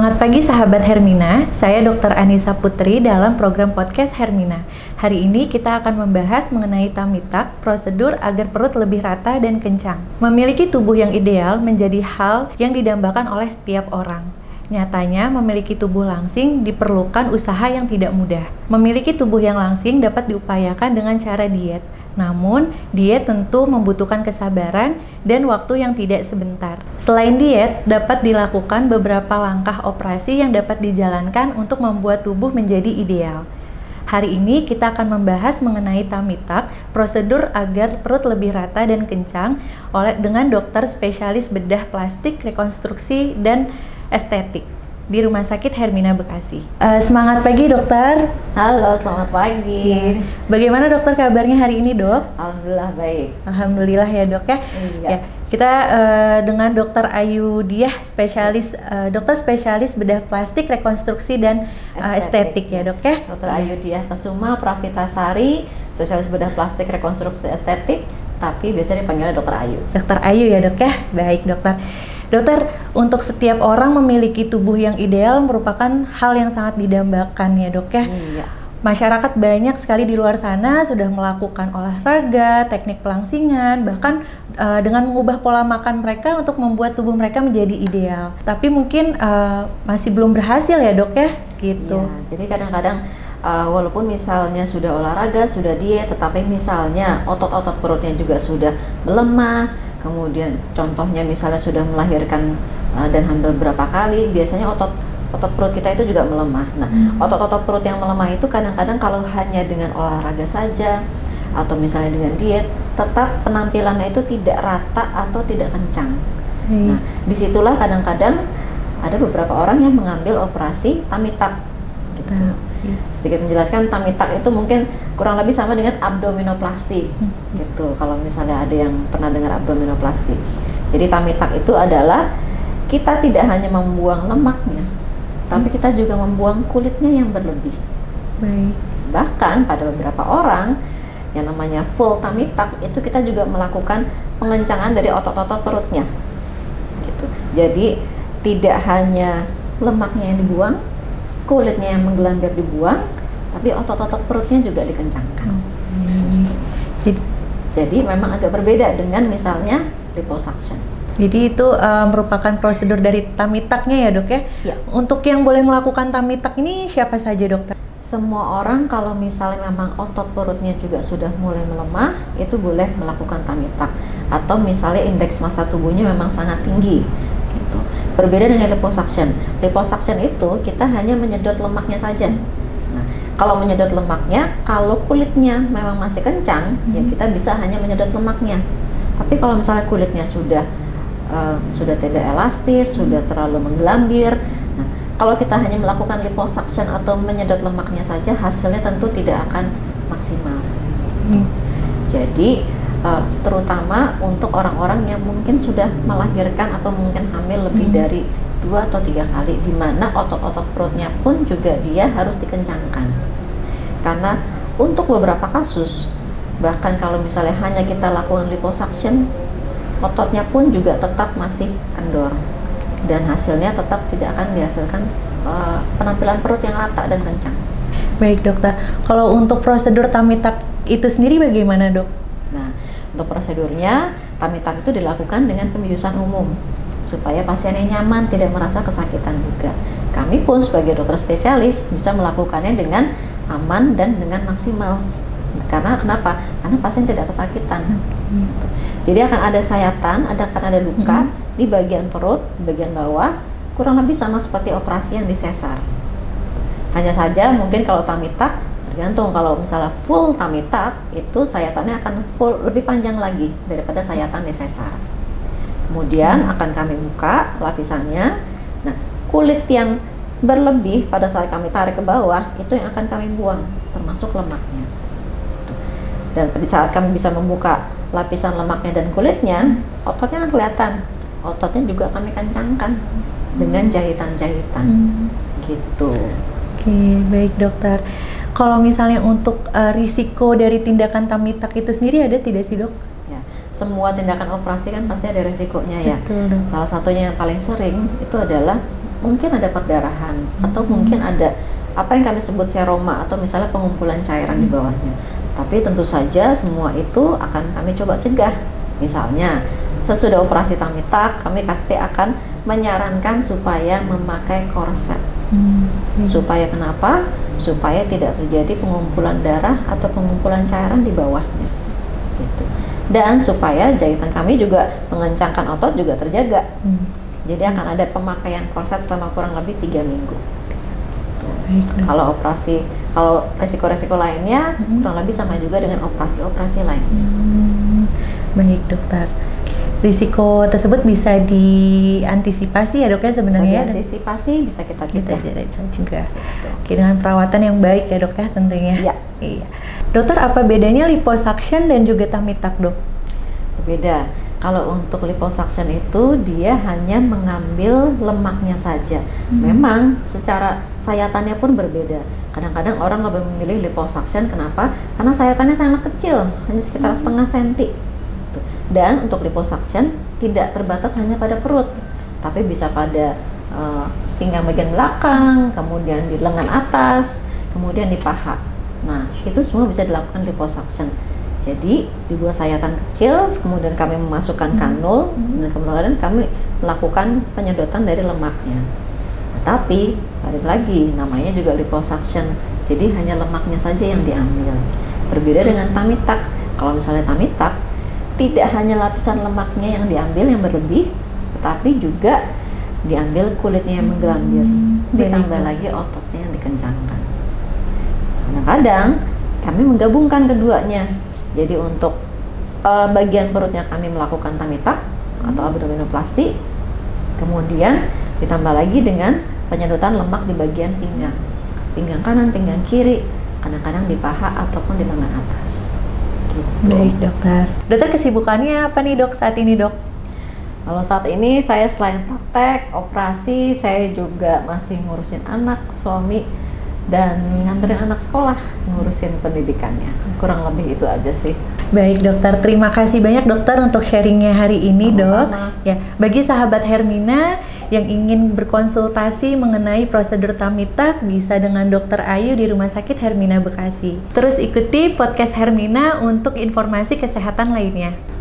Selamat pagi sahabat Hermina, saya Dr. Anissa Putri dalam program podcast Hermina. Hari ini kita akan membahas mengenai tummy tuck, prosedur agar perut lebih rata dan kencang. Memiliki tubuh yang ideal menjadi hal yang didambakan oleh setiap orang. Nyatanya, memiliki tubuh langsing diperlukan usaha yang tidak mudah. Memiliki tubuh yang langsing dapat diupayakan dengan cara diet. Namun, diet tentu membutuhkan kesabaran dan waktu yang tidak sebentar. Selain diet, dapat dilakukan beberapa langkah operasi yang dapat dijalankan untuk membuat tubuh menjadi ideal. Hari ini kita akan membahas mengenai tummy tuck, prosedur agar perut lebih rata dan kencang dengan dokter spesialis bedah plastik, rekonstruksi, dan estetik di Rumah Sakit Hermina Bekasi. Semangat pagi dokter. Halo, selamat pagi. Ya. Bagaimana dokter kabarnya hari ini dok? Alhamdulillah baik. Alhamdulillah ya dok ya. Iya. Ya, kita dengan Dokter Ayu Diah, dokter spesialis bedah plastik, rekonstruksi dan estetik ya dok ya. Dokter Ayu Diah Kesuma Pravitasari, spesialis bedah plastik, rekonstruksi, estetik, tapi biasanya dipanggilnya Dokter Ayu. Dokter Ayu ya dok ya. Baik dokter. Dokter, untuk setiap orang memiliki tubuh yang ideal merupakan hal yang sangat didambakan ya dok ya. Iya. Masyarakat banyak sekali di luar sana sudah melakukan olahraga, teknik pelangsingan, bahkan dengan mengubah pola makan mereka untuk membuat tubuh mereka menjadi ideal. Tapi mungkin masih belum berhasil ya dok ya, gitu. Iya, jadi kadang-kadang walaupun misalnya sudah olahraga, sudah diet, tetapi misalnya otot-otot perutnya juga sudah melemah, kemudian contohnya misalnya sudah melahirkan dan hamil berapa kali, biasanya otot perut kita itu juga melemah. Nah, otot-otot perut yang melemah itu kadang-kadang kalau hanya dengan olahraga saja atau misalnya dengan diet, tetap penampilannya itu tidak rata atau tidak kencang. Nah, disitulah kadang-kadang ada beberapa orang yang mengambil operasi tummy tuck gitu. Sedikit menjelaskan, tummy tuck itu mungkin kurang lebih sama dengan abdominoplasti gitu, kalau misalnya ada yang pernah dengar abdominoplasti. Jadi tummy tuck itu adalah kita tidak hanya membuang lemaknya, tapi kita juga membuang kulitnya yang berlebih. Baik. Bahkan pada beberapa orang yang namanya full tummy tuck itu kita juga melakukan pengencangan dari otot-otot perutnya gitu. Jadi tidak hanya lemaknya yang dibuang, kulitnya yang menggelambir dibuang, tapi otot-otot perutnya juga dikencangkan. Jadi memang agak berbeda dengan misalnya liposuction. Jadi itu merupakan prosedur dari tummy tuck-nya ya dok ya? Ya. Untuk yang boleh melakukan tummy tuck ini siapa saja dokter? Semua orang kalau misalnya memang otot perutnya juga sudah mulai melemah, itu boleh melakukan tummy tuck. Atau misalnya indeks massa tubuhnya memang sangat tinggi gitu. Berbeda dengan liposuction. Liposuction itu kita hanya menyedot lemaknya saja. Nah, kalau menyedot lemaknya, kalau kulitnya memang masih kencang, ya kita bisa hanya menyedot lemaknya. Tapi kalau misalnya kulitnya sudah tidak elastis, sudah terlalu menggelambir, nah, kalau kita hanya melakukan liposuction atau menyedot lemaknya saja, hasilnya tentu tidak akan maksimal. Jadi terutama untuk orang-orang yang mungkin sudah melahirkan atau mungkin hamil lebih dari 2 atau 3 kali, di mana otot-otot perutnya pun juga dia harus dikencangkan. Karena untuk beberapa kasus, bahkan kalau misalnya hanya kita lakukan liposuction, ototnya pun juga tetap masih kendor dan hasilnya tetap tidak akan dihasilkan penampilan perut yang rata dan kencang. Baik dokter, kalau untuk prosedur tummy tuck itu sendiri bagaimana dok? Nah, untuk prosedurnya tummy tuck itu dilakukan dengan pembiusan umum supaya pasiennya nyaman, tidak merasa kesakitan juga. Kami pun sebagai dokter spesialis bisa melakukannya dengan aman dan dengan maksimal. Karena kenapa? Karena pasien tidak kesakitan. Jadi akan ada sayatan, akan ada luka di bagian perut, di bagian bawah, kurang lebih sama seperti operasi yang disesar. Hanya saja mungkin kalau tummy tuck, tergantung, kalau misalnya full tummy tuck itu sayatannya akan lebih panjang lagi daripada sayatan disesar. Kemudian akan kami buka lapisannya. Nah, kulit yang berlebih pada saat kami tarik ke bawah itu yang akan kami buang, termasuk lemaknya. Dan pada saat kami bisa membuka lapisan lemaknya dan kulitnya, ototnya akan kelihatan. Ototnya juga kami kencangkan dengan jahitan-jahitan gitu. Oke, baik dokter. Kalau misalnya untuk risiko dari tindakan tummy tuck itu sendiri ada tidak sih dok? Ya, semua tindakan operasi kan pasti ada resikonya ya. Betul, dok. Salah satunya yang paling sering itu adalah mungkin ada perdarahan atau mungkin ada apa yang kami sebut seroma atau misalnya pengumpulan cairan di bawahnya. Tapi tentu saja semua itu akan kami coba cegah. Misalnya sesudah operasi tummy tuck, kami pasti akan menyarankan supaya memakai korset. Supaya kenapa? Supaya tidak terjadi pengumpulan darah atau pengumpulan cairan di bawahnya. Gitu. Dan supaya jahitan kami juga mengencangkan otot juga terjaga. Jadi akan ada pemakaian korset selama kurang lebih 3 minggu. Kalau resiko-resiko lainnya kurang lebih sama juga dengan operasi-operasi lainnya. Baik dokter. Risiko tersebut bisa diantisipasi ya dok ya sebenarnya? Bisa diantisipasi, bisa kita cegah. Oke, dengan perawatan yang baik ya dok ya tentunya. Iya. Dokter, apa bedanya liposuction dan juga tummy tuck dok? Beda. Kalau untuk liposuction itu dia hanya mengambil lemaknya saja. Memang secara sayatannya pun berbeda. Kadang-kadang orang lebih memilih liposuction, kenapa? Karena sayatannya sangat kecil, hanya sekitar setengah senti. Dan untuk liposuction tidak terbatas hanya pada perut, tapi bisa pada pinggang bagian belakang, kemudian di lengan atas, kemudian di paha. Nah, itu semua bisa dilakukan liposuction. Jadi dibuat sayatan kecil, kemudian kami memasukkan kanul, dan kemudian kami melakukan penyedotan dari lemaknya. Tapi balik lagi, namanya juga liposuction. Jadi hanya lemaknya saja yang diambil. Berbeda dengan tummy tuck. Kalau misalnya tummy tuck, tidak hanya lapisan lemaknya yang diambil yang berlebih, tetapi juga diambil kulitnya yang menggelambir, ditambah lagi ototnya yang dikencangkan. Kadang-kadang kami menggabungkan keduanya. Jadi untuk bagian perutnya kami melakukan tummy tuck atau abdominoplasti, kemudian ditambah lagi dengan penyedotan lemak di bagian pinggang kanan, pinggang kiri, kadang-kadang di paha ataupun di lengan atas. Gitu. Baik dokter. Dokter, kesibukannya apa nih dok saat ini dok? Kalau saat ini saya selain praktek, operasi, saya juga masih ngurusin anak, suami, dan nganterin anak sekolah, ngurusin pendidikannya. Kurang lebih itu aja sih. Baik dokter, terima kasih banyak dokter untuk sharingnya hari ini. Sama-sama. Dok. Ya, bagi sahabat Hermina yang ingin berkonsultasi mengenai prosedur tummy tuck bisa dengan Dokter Ayu di Rumah Sakit Hermina Bekasi. Terus ikuti podcast Hermina untuk informasi kesehatan lainnya.